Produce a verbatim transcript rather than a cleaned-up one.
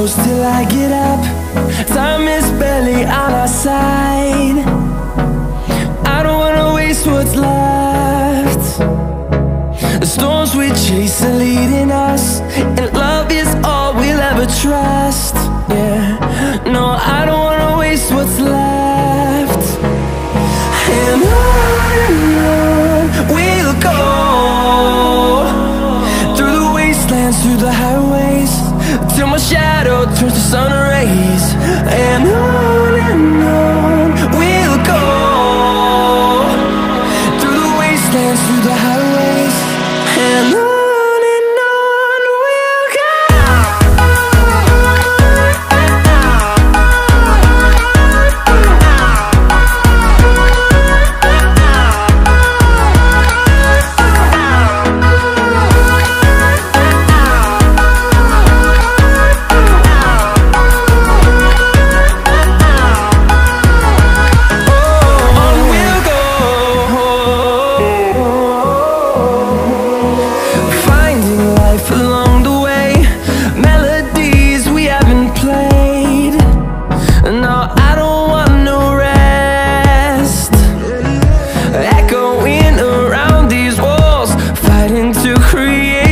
close till I get up. Time is barely on our side. I don't wanna waste what's left. The storms we chase are leading us, and love is all we'll ever trust. Yeah, no, I don't wanna waste what's left. And on and on we'll go, through the wastelands, through the highways, till my shadow turns to sun rays. And on and on we'll go, through the wastelands, through the highways, and on. Echoing around these walls, fighting to create